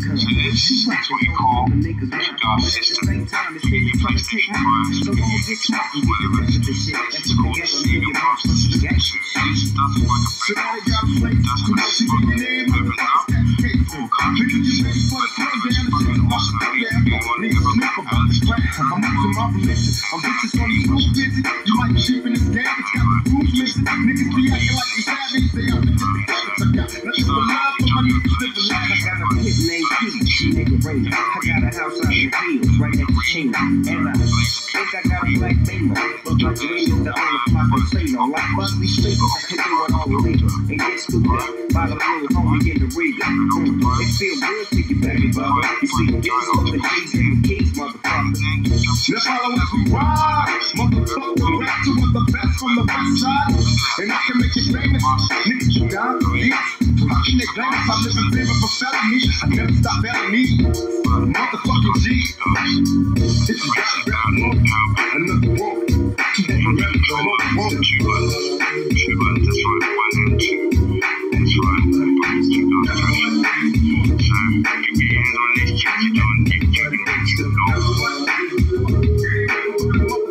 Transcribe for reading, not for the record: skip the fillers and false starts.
So this is what you call Sega System II PlayStation 5 whatever. It's called Sega Master System II. This doesn't like a break. It doesn't have to open up. 4 cartridges. It's fucking awesome. No one ever heard of it. I'm losing my religion. I'm vicious on these rules busy. You might be cheap in this game, it's got the rules missing. Niggas be acting like they savage. They out to get the garbage. I got nothing but love for my niggas living life. I got a kid named Kitty, she nigga Raina. I got a house out in the hills, right next to Chino. And I think I got a black Beamer. Look like Green is the only flock of Plano. Like Busby Sleeper, I can do it all illegal. And get scooped up by the little homie in the Riga. It feel good to you, baby, brother. You see, it's what the G's and the keys, motherfucker. Let's follow as we ride. Motherfucker, rap to us the best from the west side. And I can make it famous. Niggas, you down? Yeah. How can they blame us? I live in fear of a felony. I never stop felony. Motherfucking G. If you got a rap wrong, another wrong. You never rap wrong. 2 buttons, that's right. 1 and 2.